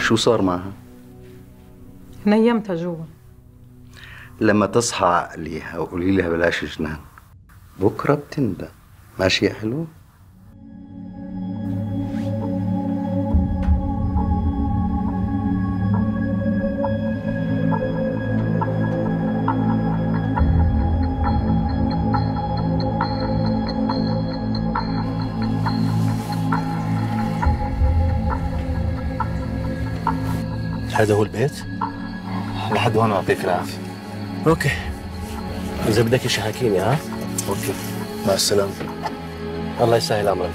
شو صار معها؟ نيمتها جوا. لما تصحى عقليها وقولي لها بلاش جنان، بكره بتندم. ماشي يا حلو؟ هذا هو البيت؟ لحد هون يعطيك العافية. اوكي، إذا بدك شي حكيني. ها؟ اوكي، مع السلامة. الله يسهل أمرك.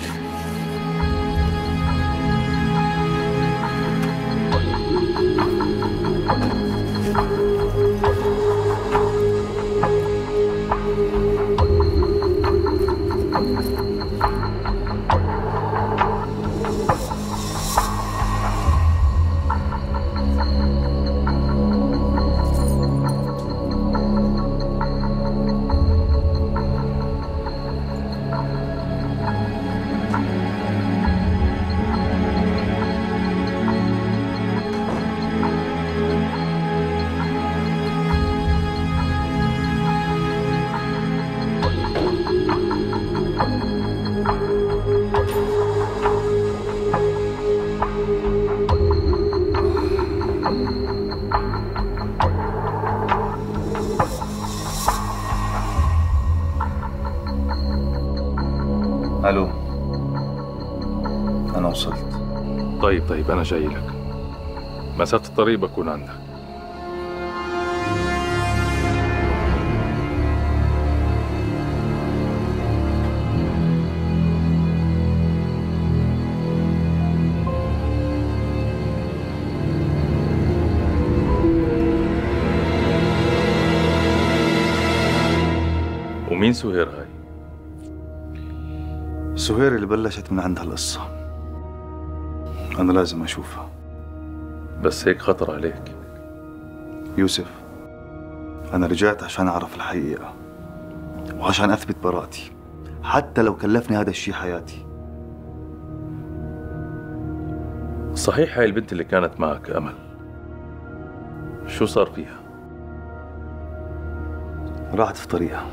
الو، انا وصلت. طيب انا جاي لك، مسافة الطريق بكون عندك. ومين سهير هاي؟ سهير اللي بلشت من عندها القصة. أنا لازم أشوفها. بس هيك خطر عليك يوسف، أنا رجعت عشان أعرف الحقيقة وعشان أثبت براءتي، حتى لو كلفني هذا الشيء حياتي. صحيح هاي البنت اللي كانت معك أمل، شو صار فيها؟ راحت في طريقها.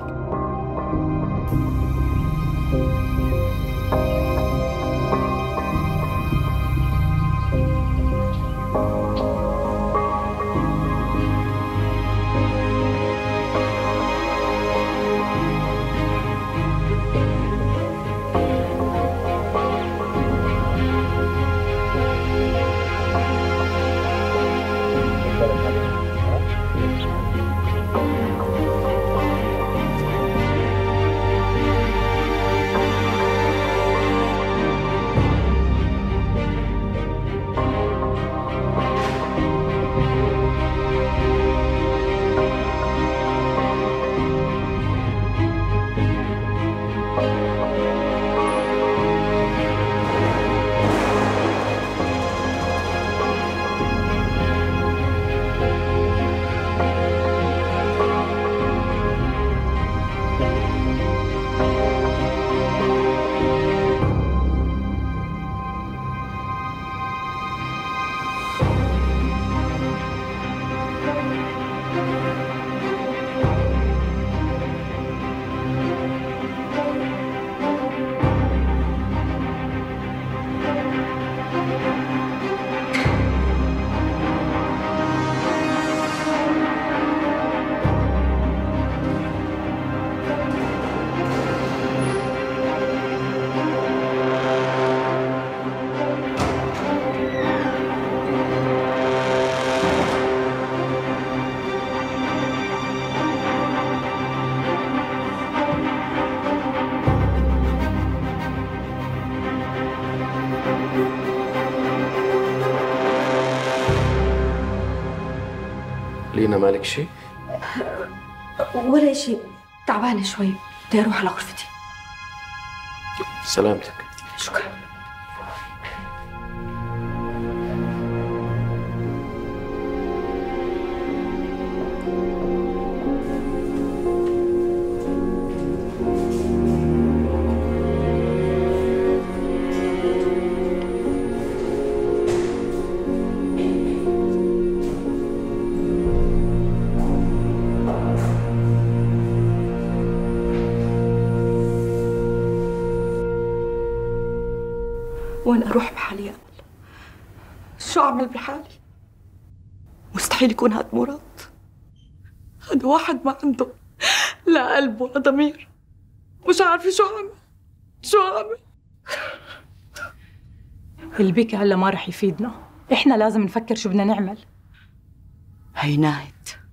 لينا مالك شيء؟ ولا شيء، تعبانة شوي، بدي أروح على غرفتي. سلامتك. شكرا. وين أروح بحالي يا أمل؟ شو أعمل بحالي؟ مستحيل يكون هاد مراد. هذا واحد ما عنده لا قلب ولا ضمير. مش عارفة شو أعمل. اللي بيك هلا ما رح يفيدنا، احنا لازم نفكر شو بدنا نعمل. هي ناهد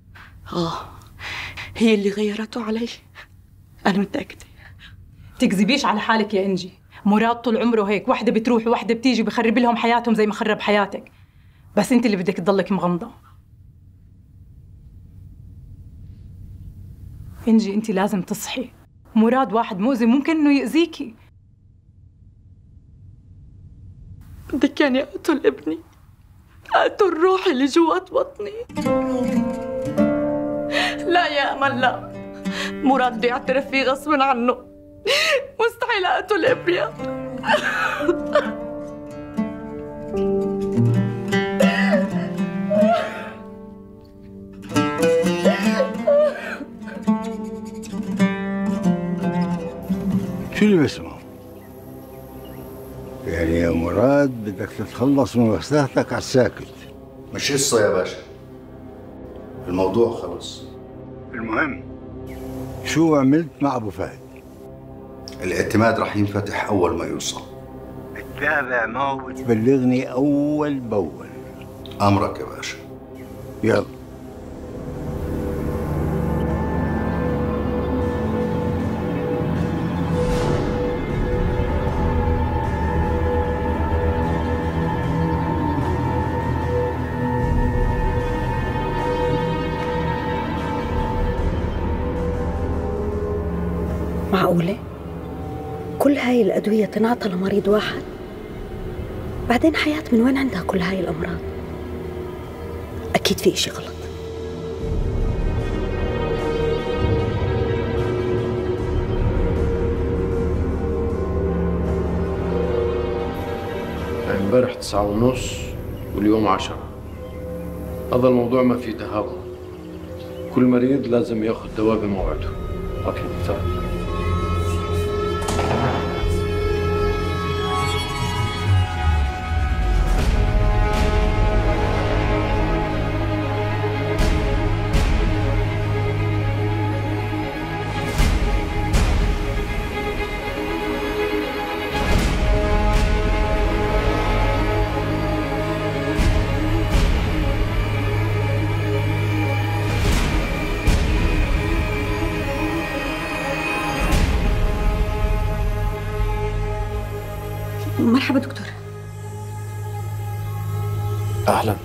هي اللي غيرته علي، أنا متأكدة. تكذبيش على حالك يا إنجي، مراد طول عمره هيك، وحدة بتروح وحدة بتيجي، بخرب لهم حياتهم زي ما خرب حياتك، بس انت اللي بدك تضلك مغمضة. إنجي انت لازم تصحي، مراد واحد مؤذي ممكن انه يأذيكي. بدك يعني أقتل ابني، أقتل روحي اللي جوات بطني؟ لا يا أمل لا، مراد بدي أعترف فيه غصب عنه، مستحيل أقتل ابني. شو اللي بسمعه؟ يعني يا مراد بدك تتخلص من وساختك على الساكت. مش قصة يا باشا، الموضوع خلص. المهم شو عملت مع أبو فهد؟ الاعتماد رح ينفتح أول ما يوصل. بتتابع معه وتبلغني أول بأول. أمرك يا باشا. يلا. معقولة؟ كل هاي الأدوية تنعطى لمريض واحد؟ بعدين حياة من وين عندها كل هاي الأمراض؟ أكيد في إشي غلط. امبارح 9:30 واليوم 10. هذا الموضوع ما فيه تهاون، كل مريض لازم ياخذ دواء بموعده. اوكي تعال. مرحبا دكتور. اهلا.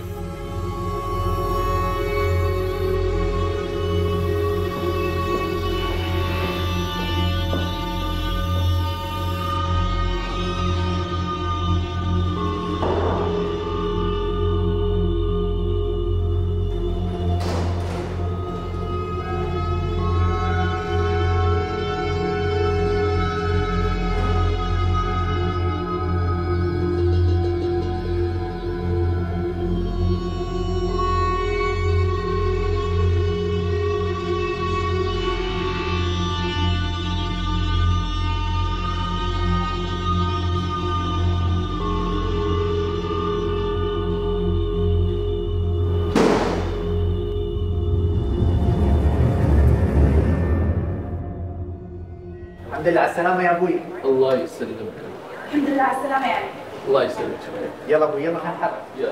الحمد لله على السلامة يا أبوي. الله يسلمك. الحمد لله على السلامة يا علي. الله يسلمك. يلا أبوي يلا خلينا نتحرك. يلا.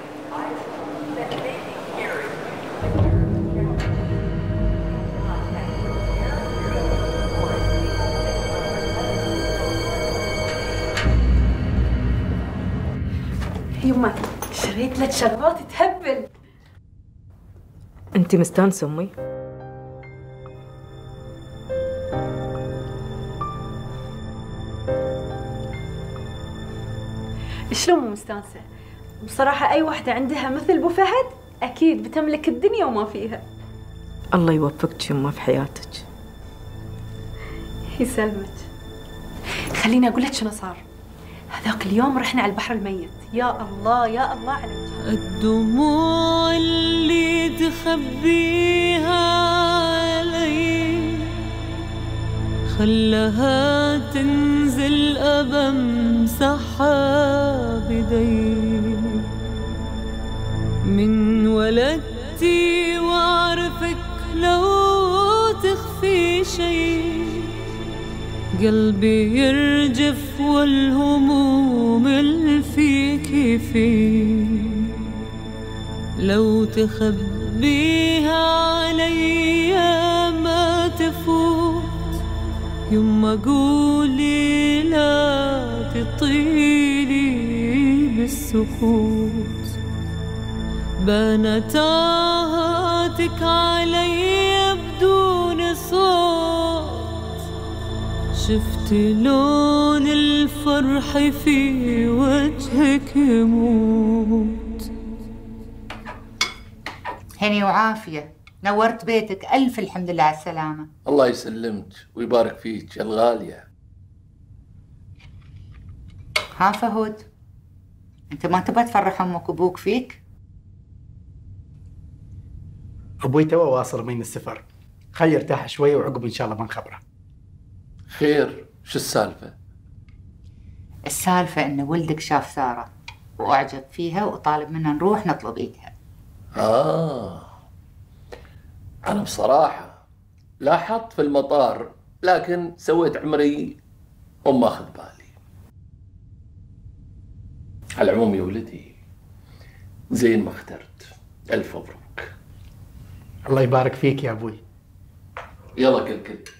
يما شريت لك شغلات تهبل. انت مستانسة امي؟ شلون مو مستانسة؟ بصراحة أي وحدة عندها مثل أبو فهد أكيد بتملك الدنيا وما فيها. الله يوفقك يما في حياتك. يسلمك. خليني أقول لك شنو صار. هذاك اليوم رحنا على البحر الميت. يا الله يا الله على الدموع اللي تخبيها علي خلها تنزل بمسحها بدي من ولدتي واعرفك لو تخفي شي قلبي يرجف والهموم اللي فيكي فيه لو تخبيها علي ما تفوت يما قولي لا تطيلي بالسكوت بانت آهاتك علي بدون صوت شفت لون الفرح في وجهك يموت. هني وعافية، نورت بيتك، ألف الحمد لله على السلامة. الله يسلمك ويبارك فيك الغالية. ها فهود، أنت ما تبغى تفرح أمك وأبوك فيك؟ ابوي توا واصل من السفر، خلي يرتاح شوي وعقب ان شاء الله بنخبره. خير، شو السالفة؟ السالفة إن ولدك شاف سارة وأعجب فيها وطالب منا نروح نطلب إيدها. أنا بصراحة لاحظت في المطار لكن سويت عمري وما أخذ بالي. على العموم يا ولدي زين ما اخترت، ألف مبروك. الله يبارك فيك يا ابوي. يلا كل